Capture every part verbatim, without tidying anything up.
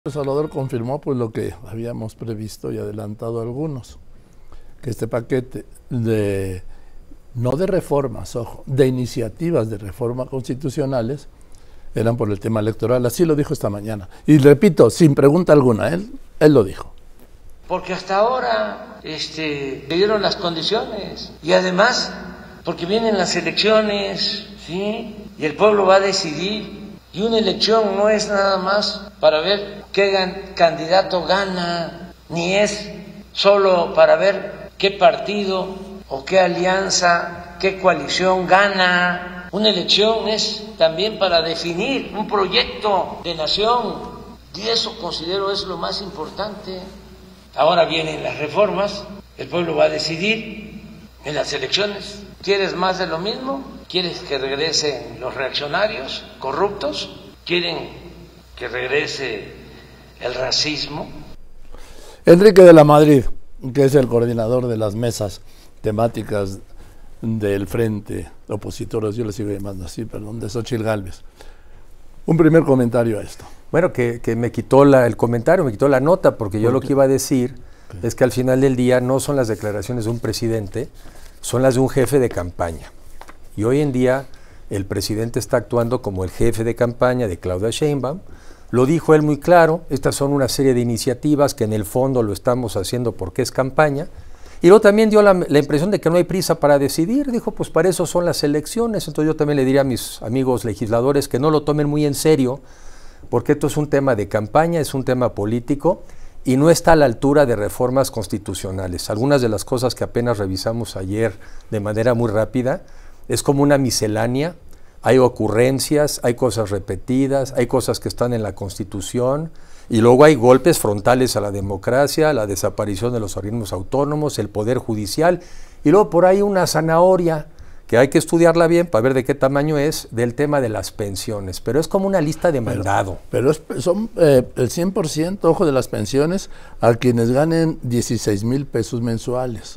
Salvador confirmó pues lo que habíamos previsto y adelantado algunos, que este paquete de, no de reformas, ojo, de iniciativas de reforma constitucionales, eran por el tema electoral, así lo dijo esta mañana. Y repito, sin pregunta alguna, él, él lo dijo. Porque hasta ahora este, le dieron las condiciones y además porque vienen las elecciones, ¿sí? Y el pueblo va a decidir. Y una elección no es nada más para ver qué candidato gana, ni es solo para ver qué partido o qué alianza, qué coalición gana. Una elección es también para definir un proyecto de nación, y eso considero es lo más importante. Ahora vienen las reformas, el pueblo va a decidir en las elecciones. ¿Quieres más de lo mismo? ¿Quieres que regresen los reaccionarios corruptos? ¿Quieren que regrese el racismo? Enrique de la Madrid, que es el coordinador de las mesas temáticas del Frente Opositores, yo le sigo llamando así, perdón, de Xochitl Gálvez. Un primer comentario a esto. Bueno, que, que me quitó la, el comentario, me quitó la nota, porque yo lo que iba a decir okay. es que al final del día no son las declaraciones de un presidente, son las de un jefe de campaña. Y hoy en día el presidente está actuando como el jefe de campaña de Claudia Sheinbaum. Lo dijo él muy claro, estas son una serie de iniciativas que en el fondo lo estamos haciendo porque es campaña. Y luego también dio la, la impresión de que no hay prisa para decidir, dijo pues para eso son las elecciones. Entonces yo también le diría a mis amigos legisladores que no lo tomen muy en serio, porque esto es un tema de campaña, es un tema político y no está a la altura de reformas constitucionales. Algunas de las cosas que apenas revisamos ayer de manera muy rápida, es como una miscelánea, hay ocurrencias, hay cosas repetidas, hay cosas que están en la Constitución y luego hay golpes frontales a la democracia, la desaparición de los organismos autónomos, el poder judicial y luego por ahí una zanahoria que hay que estudiarla bien para ver de qué tamaño es del tema de las pensiones, pero es como una lista de mandado. Pero, pero es, son eh, el cien por ciento, ojo, de las pensiones a quienes ganen dieciséis mil pesos mensuales.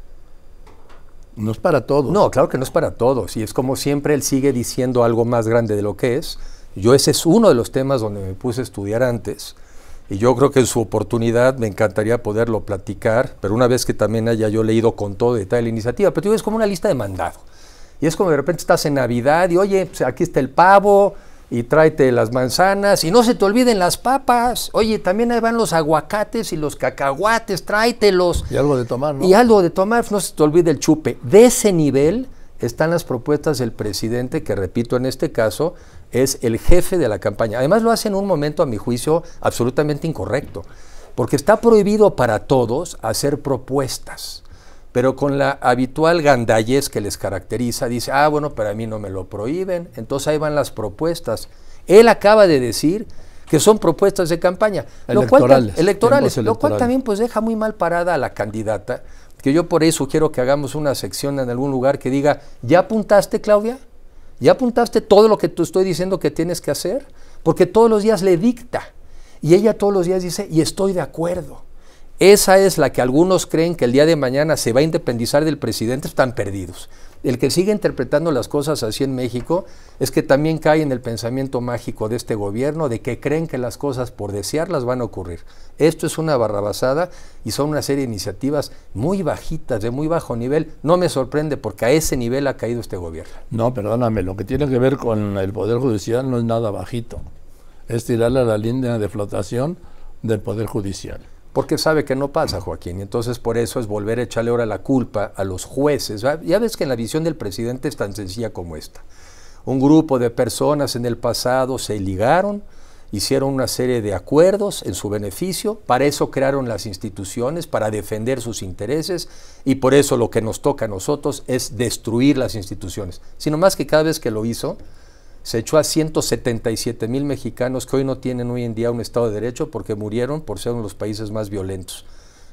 No es para todos. No, claro que no es para todos. Y es como siempre él sigue diciendo algo más grande de lo que es. Yo ese es uno de los temas donde me puse a estudiar antes. Y yo creo que en su oportunidad me encantaría poderlo platicar, pero una vez que también haya yo leído con todo detalle la iniciativa. Pero tú es como una lista de mandado. Y es como de repente estás en Navidad y oye, pues aquí está el pavo y tráete las manzanas y no se te olviden las papas. Oye, también ahí van los aguacates y los cacahuates, tráetelos. Y algo de tomar, ¿no? Y algo de tomar, no se te olvide el chupe. De ese nivel están las propuestas del presidente, que repito, en este caso, es el jefe de la campaña. Además lo hace en un momento, a mi juicio, absolutamente incorrecto, porque está prohibido para todos hacer propuestas. Pero con la habitual gandallez que les caracteriza, dice, ah, bueno, pero a mí no me lo prohíben, entonces ahí van las propuestas. Él acaba de decir que son propuestas de campaña, electorales, lo cual, electorales, lo cual también pues deja muy mal parada a la candidata, que yo por eso quiero que hagamos una sección en algún lugar que diga, ¿ya apuntaste, Claudia? ¿Ya apuntaste todo lo que te estoy diciendo que tienes que hacer? Porque todos los días le dicta, y ella todos los días dice, y estoy de acuerdo. Esa es la que algunos creen que el día de mañana se va a independizar del presidente, están perdidos. El que sigue interpretando las cosas así en México es que también cae en el pensamiento mágico de este gobierno de que creen que las cosas por desearlas van a ocurrir. Esto es una barrabasada y son una serie de iniciativas muy bajitas, de muy bajo nivel. No me sorprende porque a ese nivel ha caído este gobierno. No, perdóname, lo que tiene que ver con el Poder Judicial no es nada bajito. Es tirarle a la línea de flotación del Poder Judicial. Porque sabe que no pasa, Joaquín, y entonces por eso es volver a echarle ahora la culpa a los jueces. Ya ves que en la visión del presidente es tan sencilla como esta. Un grupo de personas en el pasado se ligaron, hicieron una serie de acuerdos en su beneficio, para eso crearon las instituciones, para defender sus intereses, y por eso lo que nos toca a nosotros es destruir las instituciones. Sino más que cada vez que lo hizo, se echó a ciento setenta y siete mil mexicanos que hoy no tienen hoy en día un Estado de Derecho porque murieron por ser uno de los países más violentos.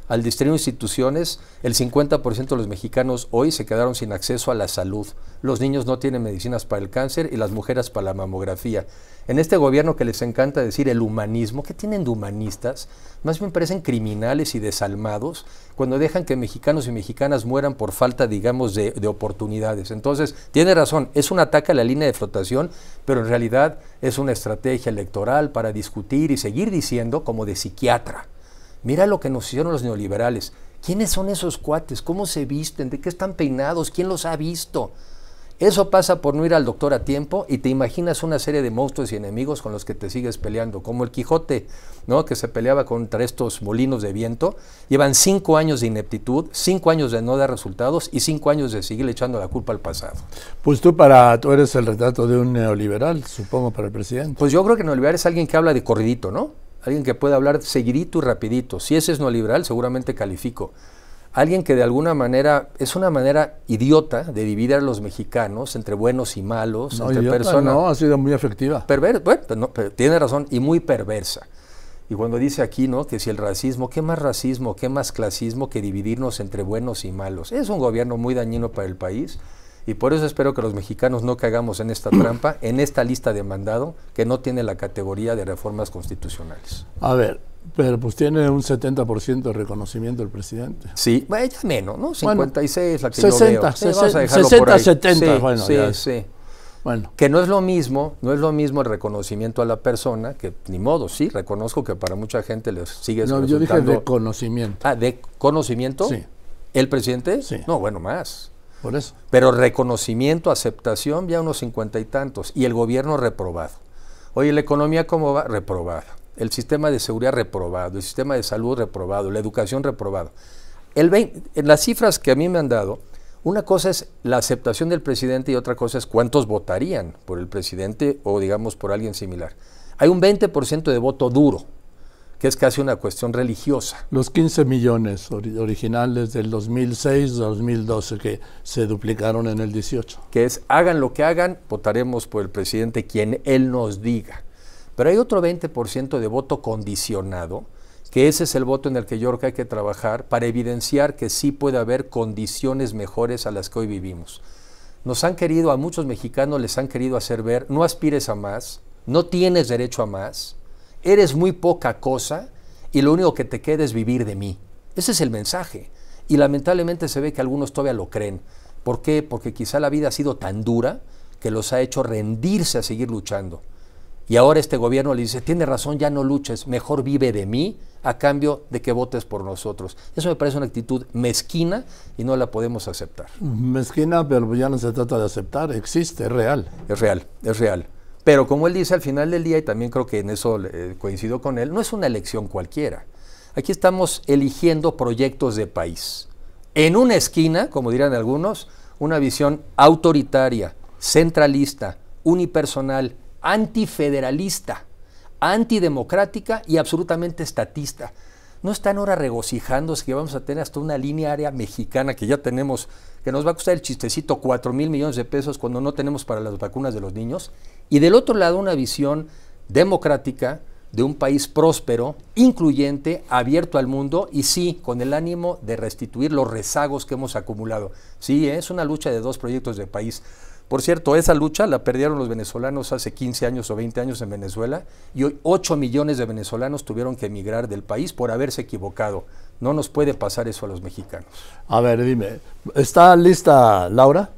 al distribuir instituciones, el cincuenta por ciento de los mexicanos hoy se quedaron sin acceso a la salud. Los niños no tienen medicinas para el cáncer y las mujeres para la mamografía. En este gobierno que les encanta decir el humanismo, ¿qué tienen de humanistas? Más bien parecen criminales y desalmados cuando dejan que mexicanos y mexicanas mueran por falta, digamos, de, de oportunidades. Entonces, tiene razón, es un ataque a la línea de flotación, pero en realidad es una estrategia electoral para discutir y seguir diciendo como de psiquiatra. Mira lo que nos hicieron los neoliberales. ¿Quiénes son esos cuates? ¿Cómo se visten? ¿De qué están peinados? ¿Quién los ha visto? Eso pasa por no ir al doctor a tiempo y te imaginas una serie de monstruos y enemigos con los que te sigues peleando, como el Quijote, ¿no? Que se peleaba contra estos molinos de viento. Llevan cinco años de ineptitud, cinco años de no dar resultados y cinco años de seguir echando la culpa al pasado. Pues tú, para, tú eres el retrato de un neoliberal, supongo, para el presidente. Pues yo creo que neoliberal es alguien que habla de corridito, ¿no? Alguien que puede hablar seguidito y rapidito. Si ese es neoliberal, seguramente califico. Alguien que de alguna manera, es una manera idiota de dividir a los mexicanos entre buenos y malos, no, entre personas. No, ha sido muy efectiva. Perver bueno, no, pero tiene razón, y muy perversa. Y cuando dice aquí, ¿no?, que si el racismo, ¿qué más racismo, qué más clasismo que dividirnos entre buenos y malos? Es un gobierno muy dañino para el país. Y por eso espero que los mexicanos no caigamos en esta trampa, en esta lista de mandado que no tiene la categoría de reformas constitucionales. A ver, pero pues tiene un setenta por ciento de reconocimiento el presidente. Sí, bueno, ya menos, ¿no? cincuenta y seis, bueno, la que sesenta, yo veo. sesenta, Sí, vamos a dejarlo sesenta, por ahí. setenta, Sí, bueno, sí, ya. sí. Bueno. Que no es lo mismo, no es lo mismo el reconocimiento a la persona, que ni modo, sí, reconozco que para mucha gente les sigue No, resultando... yo dije de conocimiento. Ah, ¿de conocimiento? Sí. ¿El presidente? Sí. No, bueno, más. Por eso. Pero reconocimiento, aceptación, ya unos cincuenta y tantos. Y el gobierno reprobado. Oye, ¿la economía cómo va? Reprobada. El sistema de seguridad reprobado. El sistema de salud reprobado. La educación reprobado. El veinte, en las cifras que a mí me han dado, una cosa es la aceptación del presidente y otra cosa es cuántos votarían por el presidente o, digamos, por alguien similar. Hay un veinte por ciento de voto duro, que es casi una cuestión religiosa. Los quince millones ori originales del dos mil seis dos mil doce que se duplicaron en el dieciocho. Que es, hagan lo que hagan, votaremos por el presidente quien él nos diga. Pero hay otro veinte por ciento de voto condicionado, que ese es el voto en el que yo creo que hay que trabajar para evidenciar que sí puede haber condiciones mejores a las que hoy vivimos. Nos han querido, a muchos mexicanos les han querido hacer ver, no aspires a más, no tienes derecho a más, eres muy poca cosa y lo único que te queda es vivir de mí. Ese es el mensaje. Y lamentablemente se ve que algunos todavía lo creen. ¿Por qué? Porque quizá la vida ha sido tan dura que los ha hecho rendirse a seguir luchando. Y ahora este gobierno le dice, tiene razón, ya no luches, mejor vive de mí a cambio de que votes por nosotros. Eso me parece una actitud mezquina y no la podemos aceptar. Mezquina, pero ya no se trata de aceptar, existe, es real. Es real, es real. Pero como él dice al final del día, y también creo que en eso eh, coincido con él, no es una elección cualquiera. Aquí estamos eligiendo proyectos de país. En una esquina, como dirán algunos, una visión autoritaria, centralista, unipersonal, antifederalista, antidemocrática y absolutamente estatista. ¿No están ahora regocijándose que vamos a tener hasta una línea aérea mexicana que ya tenemos, que nos va a costar el chistecito cuatro mil millones de pesos cuando no tenemos para las vacunas de los niños? Y del otro lado una visión democrática de un país próspero, incluyente, abierto al mundo y sí, con el ánimo de restituir los rezagos que hemos acumulado. Sí, es una lucha de dos proyectos de país. Por cierto, esa lucha la perdieron los venezolanos hace quince años o veinte años en Venezuela y hoy ocho millones de venezolanos tuvieron que emigrar del país por haberse equivocado. No nos puede pasar eso a los mexicanos. A ver, dime, ¿está lista Laura?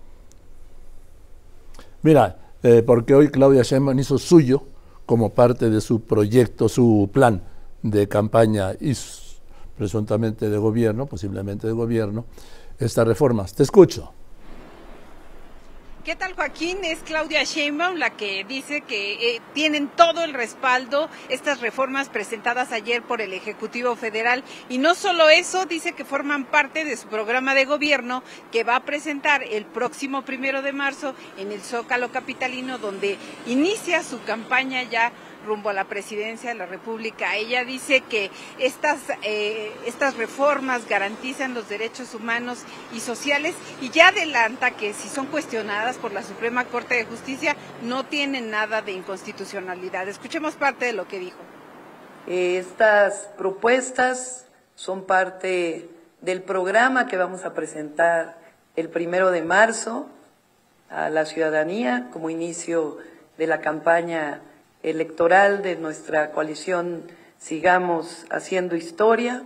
Mira, eh, porque hoy Claudia Sheinbaum hizo suyo como parte de su proyecto, su plan de campaña y presuntamente de gobierno, posiblemente de gobierno, estas reformas. Te escucho. ¿Qué tal, Joaquín? Es Claudia Sheinbaum la que dice que eh, tienen todo el respaldo estas reformas presentadas ayer por el Ejecutivo Federal y no solo eso, dice que forman parte de su programa de gobierno que va a presentar el próximo primero de marzo en el Zócalo capitalino, donde inicia su campaña ya rumbo a la presidencia de la República. Ella dice que estas, eh, estas reformas garantizan los derechos humanos y sociales y ya adelanta que si son cuestionadas por la Suprema Corte de Justicia no tienen nada de inconstitucionalidad. Escuchemos parte de lo que dijo. Estas propuestas son parte del programa que vamos a presentar el primero de marzo a la ciudadanía como inicio de la campaña electoral de nuestra coalición Sigamos Haciendo Historia.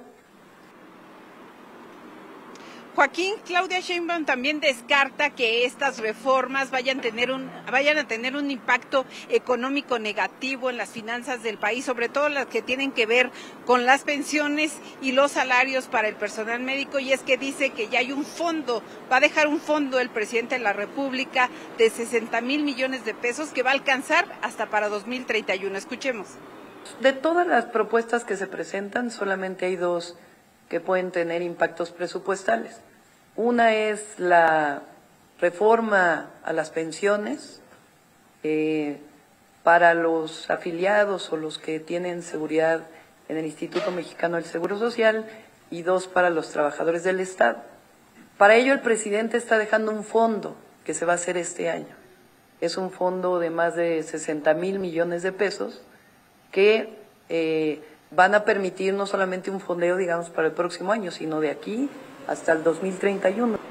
Joaquín, Claudia Sheinbaum también descarta que estas reformas vayan a tener un vayan a tener un impacto económico negativo en las finanzas del país, sobre todo las que tienen que ver con las pensiones y los salarios para el personal médico, y es que dice que ya hay un fondo, va a dejar un fondo el presidente de la República de sesenta mil millones de pesos que va a alcanzar hasta para dos mil treinta y uno. Escuchemos. De todas las propuestas que se presentan, solamente hay dos que pueden tener impactos presupuestales. Una es la reforma a las pensiones eh, para los afiliados o los que tienen seguridad en el Instituto Mexicano del Seguro Social, y dos para los trabajadores del Estado. Para ello el presidente está dejando un fondo que se va a hacer este año. Es un fondo de más de sesenta mil millones de pesos que eh, van a permitir no solamente un fondeo, digamos, para el próximo año, sino de aquí hasta el dos mil treinta y uno.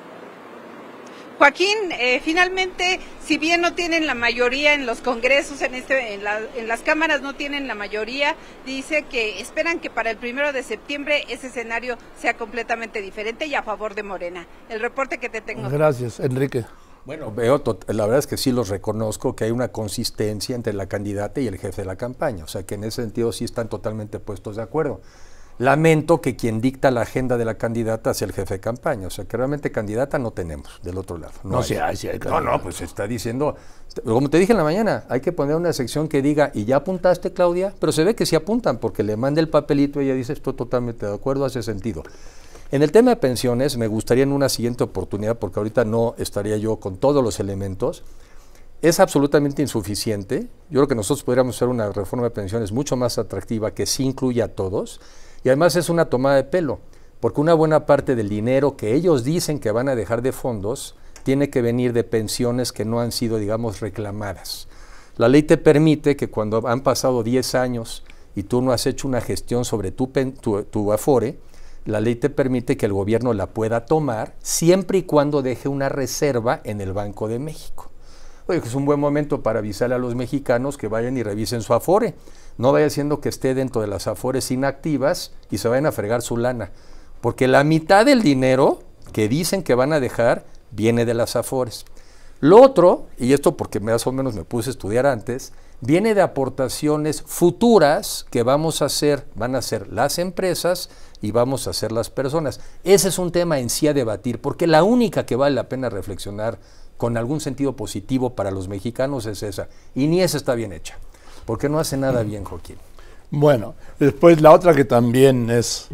Joaquín, eh, finalmente, si bien no tienen la mayoría en los congresos, en, este, en, la, en las cámaras no tienen la mayoría, dice que esperan que para el primero de septiembre ese escenario sea completamente diferente y a favor de Morena. El reporte que te tengo. Gracias, Enrique. Bueno, veo, la verdad es que sí los reconozco, que hay una consistencia entre la candidata y el jefe de la campaña, o sea que en ese sentido sí están totalmente puestos de acuerdo. Lamento que quien dicta la agenda de la candidata sea el jefe de campaña, o sea que realmente candidata no tenemos del otro lado. No, no, sí hay, sí hay no, no, pues está diciendo, como te dije en la mañana, hay que poner una sección que diga, ¿y ya apuntaste, Claudia? Pero se ve que sí apuntan, porque le manda el papelito y ella dice, estoy totalmente de acuerdo, hace sentido. En el tema de pensiones, me gustaría en una siguiente oportunidad, porque ahorita no estaría yo con todos los elementos, es absolutamente insuficiente. Yo creo que nosotros podríamos hacer una reforma de pensiones mucho más atractiva, que sí incluya a todos, y además es una tomada de pelo, porque una buena parte del dinero que ellos dicen que van a dejar de fondos, tiene que venir de pensiones que no han sido, digamos, reclamadas. La ley te permite que cuando han pasado diez años y tú no has hecho una gestión sobre tu, tu, tu Afore, la ley te permite que el gobierno la pueda tomar siempre y cuando deje una reserva en el Banco de México. Oye, que es un buen momento para avisarle a los mexicanos que vayan y revisen su Afore. No vaya siendo que esté dentro de las Afores inactivas y se vayan a fregar su lana. Porque la mitad del dinero que dicen que van a dejar viene de las Afores. Lo otro, y esto porque más o menos me puse a estudiar antes, viene de aportaciones futuras que vamos a hacer, van a hacer las empresas y vamos a hacer las personas. Ese es un tema en sí a debatir, porque la única que vale la pena reflexionar con algún sentido positivo para los mexicanos es esa, y ni esa está bien hecha, porque no hace nada bien, Joaquín. Bueno, después la otra que también es,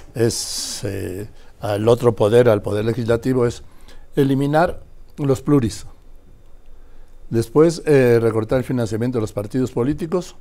es eh, al otro poder, al poder legislativo, es eliminar los pluris. Después, eh, recortar el financiamiento de los partidos políticos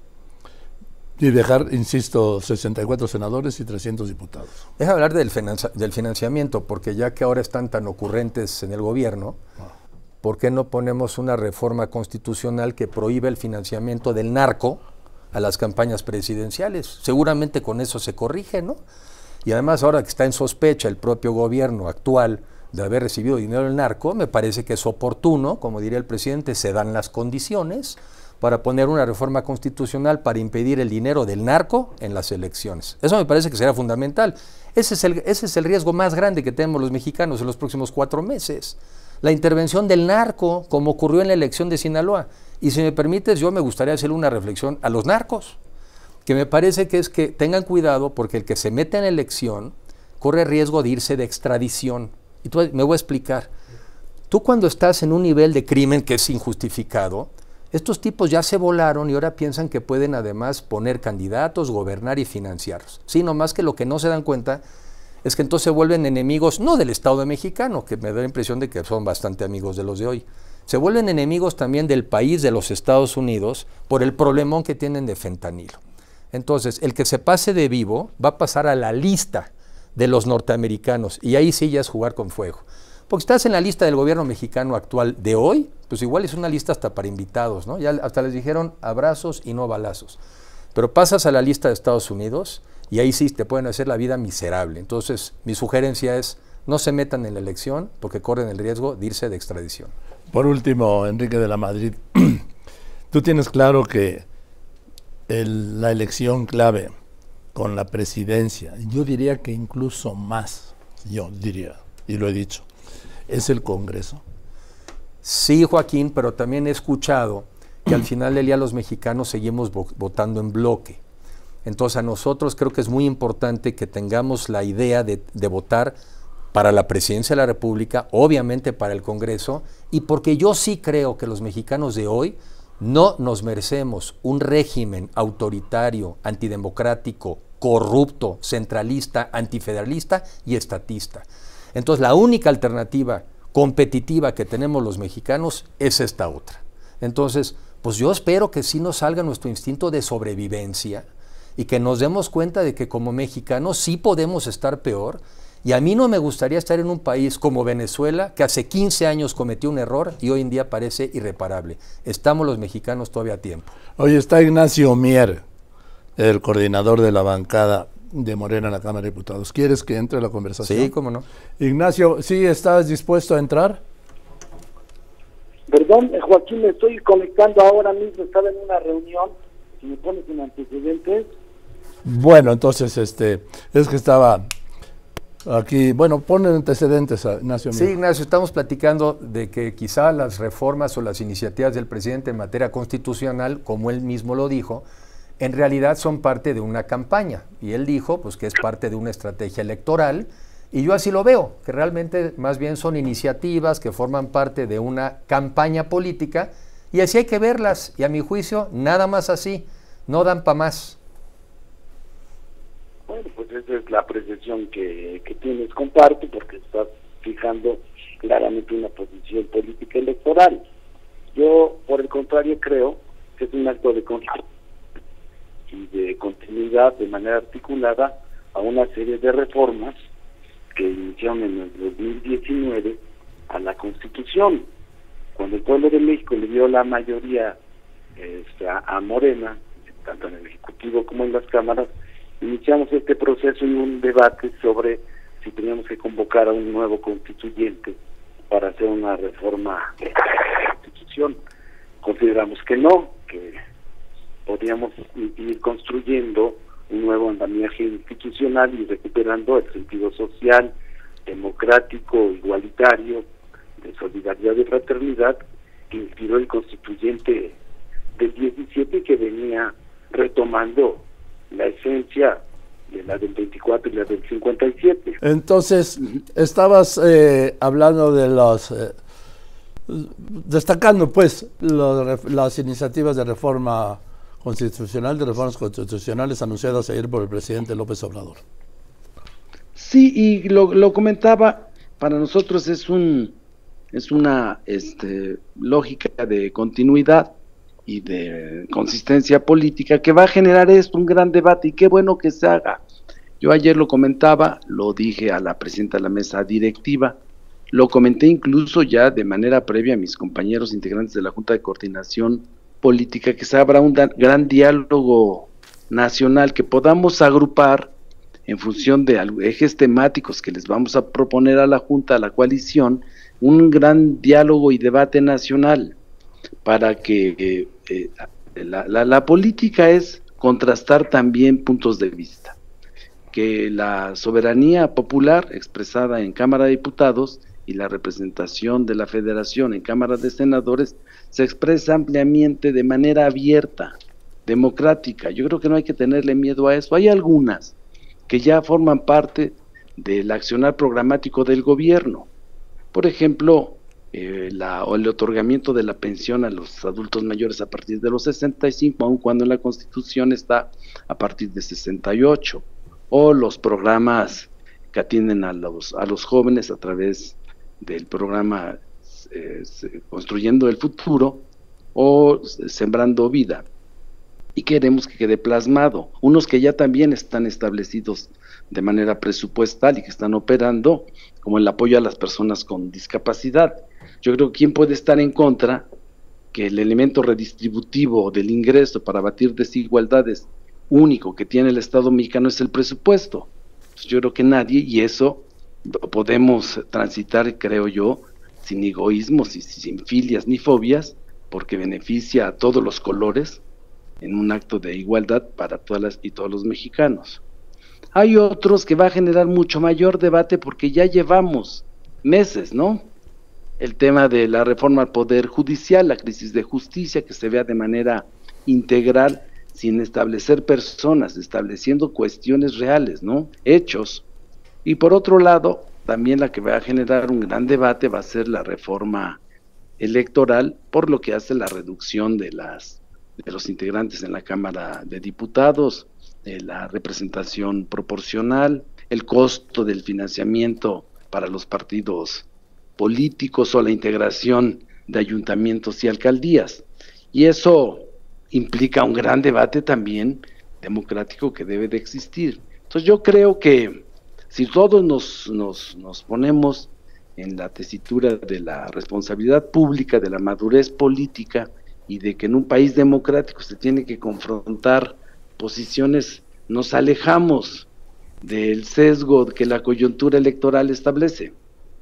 y dejar, insisto, sesenta y cuatro senadores y trescientos diputados. Deja hablar del, financi del financiamiento, porque ya que ahora están tan ocurrentes en el gobierno, ah. ¿por qué no ponemos una reforma constitucional que prohíbe el financiamiento del narco a las campañas presidenciales? Seguramente con eso se corrige, ¿no? Y además ahora que está en sospecha el propio gobierno actual de haber recibido dinero del narco, me parece que es oportuno, como diría el presidente, se dan las condiciones para poner una reforma constitucional para impedir el dinero del narco en las elecciones. Eso me parece que será fundamental. Ese es el, ese es el riesgo más grande que tenemos los mexicanos en los próximos cuatro meses. La intervención del narco, como ocurrió en la elección de Sinaloa. Y si me permites, yo me gustaría hacer una reflexión a los narcos, que me parece que es que tengan cuidado, porque el que se mete en la elección corre riesgo de irse de extradición. Y tú, me voy a explicar. Tú cuando estás en un nivel de crimen que es injustificado, estos tipos ya se volaron y ahora piensan que pueden además poner candidatos, gobernar y financiarlos. Sí, nomás que lo que no se dan cuenta es que entonces se vuelven enemigos, no del Estado mexicano, que me da la impresión de que son bastante amigos de los de hoy, se vuelven enemigos también del país, de los Estados Unidos, por el problemón que tienen de fentanilo. Entonces, el que se pase de vivo va a pasar a la lista de los norteamericanos, y ahí sí ya es jugar con fuego. Porque estás en la lista del gobierno mexicano actual de hoy, pues igual es una lista hasta para invitados, ¿no? Ya hasta les dijeron abrazos y no balazos. Pero pasas a la lista de Estados Unidos y ahí sí te pueden hacer la vida miserable. Entonces, mi sugerencia es, no se metan en la elección porque corren el riesgo de irse de extradición. Por último, Enrique de la Madrid, tú tienes claro que el, la elección clave con la presidencia, yo diría que incluso más, yo diría, y lo he dicho, es el Congreso. Sí, Joaquín, pero también he escuchado que al final del día los mexicanos seguimos vo- votando en bloque. Entonces a nosotros creo que es muy importante que tengamos la idea de, de votar para la presidencia de la República, obviamente para el Congreso, y porque yo sí creo que los mexicanos de hoy no nos merecemos un régimen autoritario, antidemocrático, corrupto, centralista, antifederalista y estatista. Entonces la única alternativa competitiva que tenemos los mexicanos es esta otra. Entonces, pues yo espero que sí nos salga nuestro instinto de sobrevivencia y que nos demos cuenta de que como mexicanos sí podemos estar peor. Y a mí no me gustaría estar en un país como Venezuela, que hace quince años cometió un error y hoy en día parece irreparable. Estamos los mexicanos todavía a tiempo. Hoy está Ignacio Mier, el coordinador de la bancada de Morena en la Cámara de Diputados. ¿Quieres que entre a la conversación? Sí, cómo no. Ignacio, ¿sí estás dispuesto a entrar? Perdón, Joaquín, me estoy conectando ahora mismo, estaba en una reunión, si me pones en antecedentes. Bueno, entonces, este, es que estaba aquí, bueno, pon antecedentes a Ignacio Mier. Sí, Ignacio, estamos platicando de que quizá las reformas o las iniciativas del presidente en materia constitucional, como él mismo lo dijo, en realidad son parte de una campaña. Y él dijo pues, que es parte de una estrategia electoral, y yo así lo veo, que realmente más bien son iniciativas que forman parte de una campaña política, y así hay que verlas, y a mi juicio, nada más así, no dan para más. Bueno, pues esa es la apreciación que, que tienes, comparto, porque estás fijando claramente una posición política electoral. Yo, por el contrario, creo que es un acto de control y de continuidad de manera articulada a una serie de reformas que iniciaron en el dos mil diecinueve a la Constitución. Cuando el pueblo de México le dio la mayoría este, a, a Morena, tanto en el Ejecutivo como en las cámaras, iniciamos este proceso y un debate sobre si teníamos que convocar a un nuevo constituyente para hacer una reforma de la Constitución. Consideramos que no, que podíamos ir construyendo un nuevo andamiaje institucional y recuperando el sentido social, democrático, igualitario, de solidaridad y fraternidad que inspiró el constituyente del diecisiete y que venía retomando la esencia de la del veinticuatro y la del cincuenta y siete. Entonces, estabas eh, hablando de los, eh, destacando pues los, las iniciativas de reforma constitucional, de reformas constitucionales anunciadas ayer por el presidente López Obrador. Sí, y lo, lo comentaba, para nosotros es un es una este, lógica de continuidad y de consistencia política que va a generar esto, un gran debate, y qué bueno que se haga. Yo ayer lo comentaba, lo dije a la presidenta de la mesa directiva, lo comenté incluso ya de manera previa a mis compañeros integrantes de la Junta de Coordinación Política, que se abra un gran diálogo nacional, que podamos agrupar en función de ejes temáticos que les vamos a proponer a la Junta, a la coalición, un gran diálogo y debate nacional, para que eh, eh, la, la, la política es contrastar también puntos de vista, que la soberanía popular expresada en Cámara de Diputados y la representación de la Federación en Cámara de Senadores se expresa ampliamente de manera abierta, democrática. Yo creo que no hay que tenerle miedo a eso. Hay algunas que ya forman parte del accionar programático del gobierno. Por ejemplo, eh, la, o el otorgamiento de la pensión a los adultos mayores a partir de los sesenta y cinco, aun cuando en la Constitución está a partir de sesenta y ocho, o los programas que atienden a los, a los jóvenes a través del programa eh, Construyendo el Futuro o Sembrando Vida, y queremos que quede plasmado, unos que ya también están establecidos de manera presupuestal y que están operando, como el apoyo a las personas con discapacidad. Yo creo que quién puede estar en contra que el elemento redistributivo del ingreso para abatir desigualdades único que tiene el Estado mexicano es el presupuesto. Entonces, yo creo que nadie, y eso podemos transitar, creo yo, sin egoísmos y sin filias ni fobias, porque beneficia a todos los colores en un acto de igualdad para todas las y todos los mexicanos. Hay otros que va a generar mucho mayor debate porque ya llevamos meses, ¿no? El tema de la reforma al Poder Judicial, la crisis de justicia, que se vea de manera integral, sin establecer personas, estableciendo cuestiones reales, ¿no? Hechos. Y por otro lado, también la que va a generar un gran debate va a ser la reforma electoral, por lo que hace la reducción de las de los integrantes en la Cámara de Diputados, de la representación proporcional, el costo del financiamiento para los partidos políticos o la integración de ayuntamientos y alcaldías. Y eso implica un gran debate también democrático que debe de existir. Entonces yo creo que si todos nos, nos, nos ponemos en la tesitura de la responsabilidad pública, de la madurez política y de que en un país democrático se tiene que confrontar posiciones, nos alejamos del sesgo que la coyuntura electoral establece.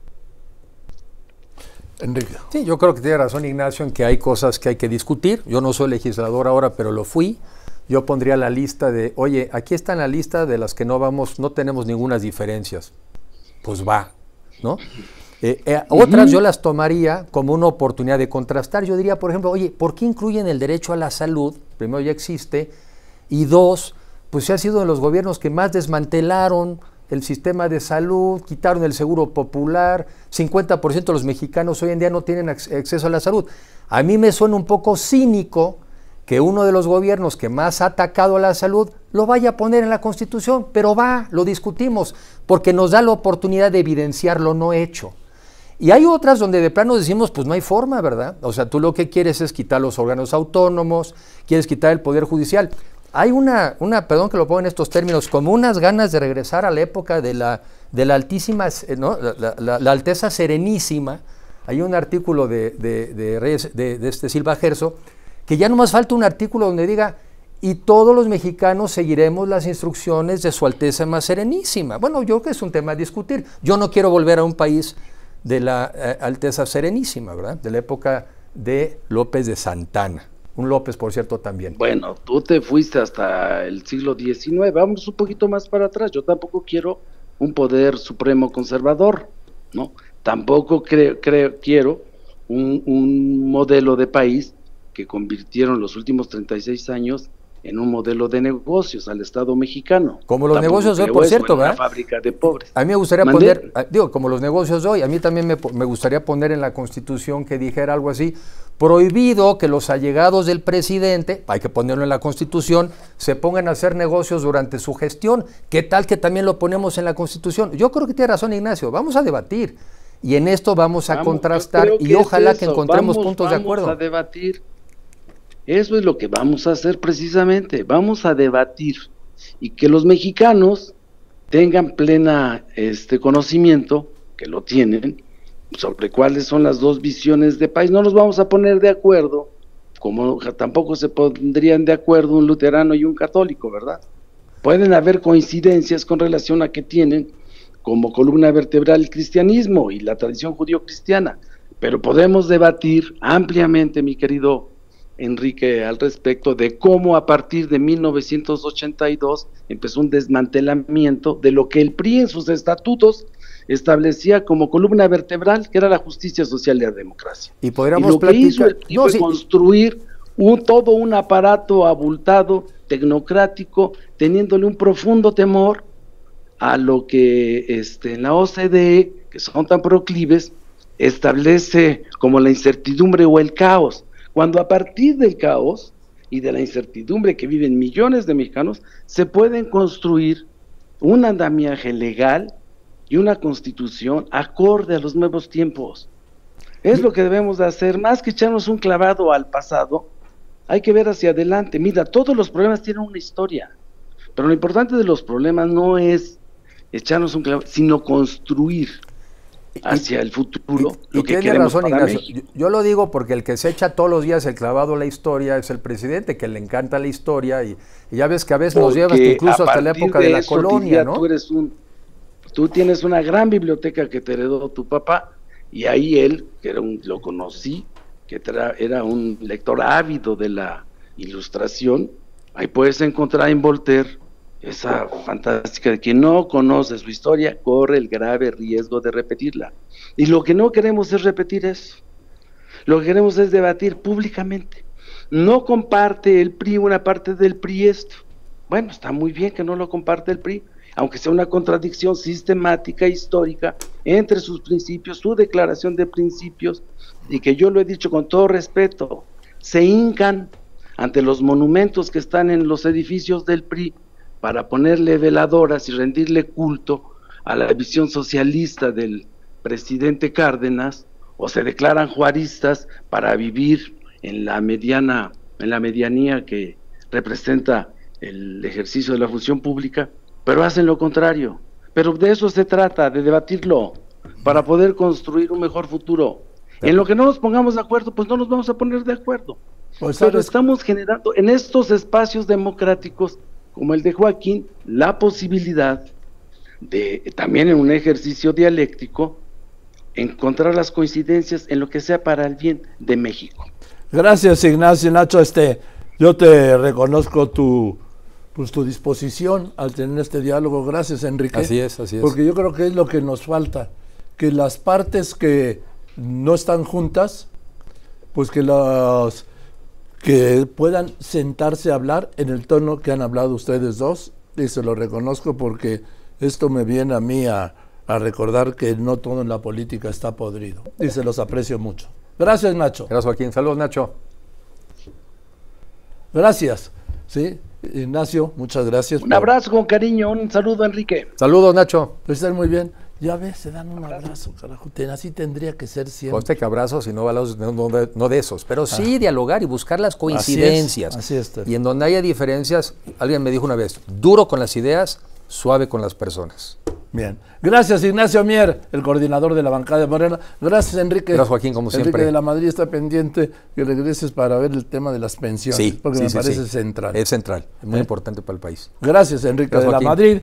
Enrique. Sí, yo creo que tiene razón Ignacio en que hay cosas que hay que discutir. Yo no soy legislador ahora, pero lo fui. Yo pondría la lista de, oye, aquí está en la lista de las que no vamos, no tenemos ninguna diferencias. Pues va, ¿no? Eh, eh, otras yo las tomaría como una oportunidad de contrastar. Yo diría, por ejemplo, oye, ¿por qué incluyen el derecho a la salud? Primero, ya existe. Y dos, pues se ha sido de los gobiernos que más desmantelaron el sistema de salud, quitaron el seguro popular, cincuenta por ciento de los mexicanos hoy en día no tienen acceso a la salud. A mí me suena un poco cínico que uno de los gobiernos que más ha atacado a la salud lo vaya a poner en la Constitución, pero va, lo discutimos, porque nos da la oportunidad de evidenciar lo no hecho. Y hay otras donde de plano decimos, pues no hay forma, ¿verdad? O sea, tú lo que quieres es quitar los órganos autónomos, quieres quitar el Poder Judicial. Hay una, una, perdón que lo ponga en estos términos, como unas ganas de regresar a la época de la, de la altísima, ¿no? la, la, la Alteza Serenísima. Hay un artículo de, de, de, Reyes, de, de este Silva Gerso, que ya nomás falta un artículo donde diga, y todos los mexicanos seguiremos las instrucciones de su Alteza más Serenísima. Bueno, yo creo que es un tema a discutir. Yo no quiero volver a un país de la eh, Alteza Serenísima, ¿verdad? De la época de López de Santana. Un López, por cierto, también. Bueno, tú te fuiste hasta el siglo diecinueve, vamos un poquito más para atrás. Yo tampoco quiero un poder supremo conservador, ¿no? Tampoco creo, creo, quiero un, un modelo de país que convirtieron los últimos treinta y seis años en un modelo de negocios al Estado mexicano. Como los Tampoco negocios de hoy, por cierto, ¿verdad? Una fábrica de pobres. A mí me gustaría ¿Mandé? poner, digo, como los negocios de hoy, a mí también me, me gustaría poner en la Constitución que dijera algo así, prohibido que los allegados del presidente, hay que ponerlo en la Constitución, se pongan a hacer negocios durante su gestión. ¿Qué tal que también lo ponemos en la Constitución? Yo creo que tiene razón Ignacio, vamos a debatir y en esto vamos a vamos, contrastar y ojalá que encontremos vamos, puntos vamos de acuerdo. Vamos a debatir. Eso es lo que vamos a hacer precisamente, vamos a debatir y que los mexicanos tengan plena este conocimiento, que lo tienen, sobre cuáles son las dos visiones de país. No nos vamos a poner de acuerdo, como tampoco se pondrían de acuerdo un luterano y un católico, ¿verdad? Pueden haber coincidencias con relación a que tienen como columna vertebral el cristianismo y la tradición judío-cristiana, pero podemos debatir ampliamente, mi querido Enrique, al respecto de cómo a partir de mil novecientos ochenta y dos empezó un desmantelamiento de lo que el P R I en sus estatutos establecía como columna vertebral, que era la justicia social y la democracia. Y podríamos y lo platicar... que hizo el P R I no, fue sí. construir un, todo un aparato abultado, tecnocrático, teniéndole un profundo temor a lo que este, en la O C D E, que son tan proclives, establece como la incertidumbre o el caos. Cuando a partir del caos y de la incertidumbre que viven millones de mexicanos, se pueden construir un andamiaje legal y una constitución acorde a los nuevos tiempos. Es lo que debemos de hacer, más que echarnos un clavado al pasado, hay que ver hacia adelante. Mira, todos los problemas tienen una historia, pero lo importante de los problemas no es echarnos un clavado, sino construir hacia el futuro. Y, y, y tiene razón, Ignacio. Yo, yo lo digo porque el que se echa todos los días el clavado a la historia es el presidente, que le encanta la historia y, y ya ves que a veces porque nos llevas incluso hasta la época de, de la eso, colonia, ¿no? Tú, eres un, tú tienes una gran biblioteca que te heredó tu papá y ahí él, que era un, lo conocí, que tra, era un lector ávido de la Ilustración, ahí puedes encontrar en Voltaire esa fantástica de quien no conoce su historia corre el grave riesgo de repetirla. Y lo que no queremos es repetir eso. Lo que queremos es debatir públicamente. No comparte el P R I una parte del P R I esto. Bueno, está muy bien que no lo comparte el P R I, aunque sea una contradicción sistemática, histórica, entre sus principios, su declaración de principios, y que yo lo he dicho con todo respeto, se hincan ante los monumentos que están en los edificios del P R I, para ponerle veladoras y rendirle culto a la visión socialista del presidente Cárdenas, o se declaran juaristas para vivir en la mediana, en la medianía que representa el ejercicio de la función pública, pero hacen lo contrario. Pero de eso se trata, de debatirlo, para poder construir un mejor futuro. En lo que no nos pongamos de acuerdo, pues no nos vamos a poner de acuerdo. Pues pero estamos generando en estos espacios democráticos como el de Joaquín, la posibilidad de, también en un ejercicio dialéctico, encontrar las coincidencias en lo que sea para el bien de México. Gracias, Ignacio. Nacho, este, yo te reconozco tu, pues, tu disposición al tener este diálogo. Gracias, Enrique. Así es, así es. Porque yo creo que es lo que nos falta, que las partes que no están juntas, pues que las... que puedan sentarse a hablar en el tono que han hablado ustedes dos, y se lo reconozco porque esto me viene a mí a, a recordar que no todo en la política está podrido, y se los aprecio mucho. Gracias, Nacho. Gracias, Joaquín. Saludos, Nacho. Gracias. Sí, Ignacio, muchas gracias. Un por... abrazo con cariño, un saludo, Enrique. Saludos, Nacho. Están muy bien. Ya ves, se dan un abrazo, carajo. Así tendría que ser siempre. Conste que abrazos y no balazos, no, no, de, no de esos, pero sí ah. dialogar y buscar las coincidencias. Así es, así es. Y en donde haya diferencias, alguien me dijo una vez, duro con las ideas, suave con las personas. Bien. Gracias, Ignacio Mier, el coordinador de la bancada de Morena. Gracias, Enrique. Gracias, Joaquín, como Enrique siempre. Enrique de la Madrid está pendiente que regreses para ver el tema de las pensiones, sí, porque sí, me sí, parece sí. central. Es central, es muy ¿Eh? importante para el país. Gracias, Enrique Gracias, de la Joaquín. Madrid.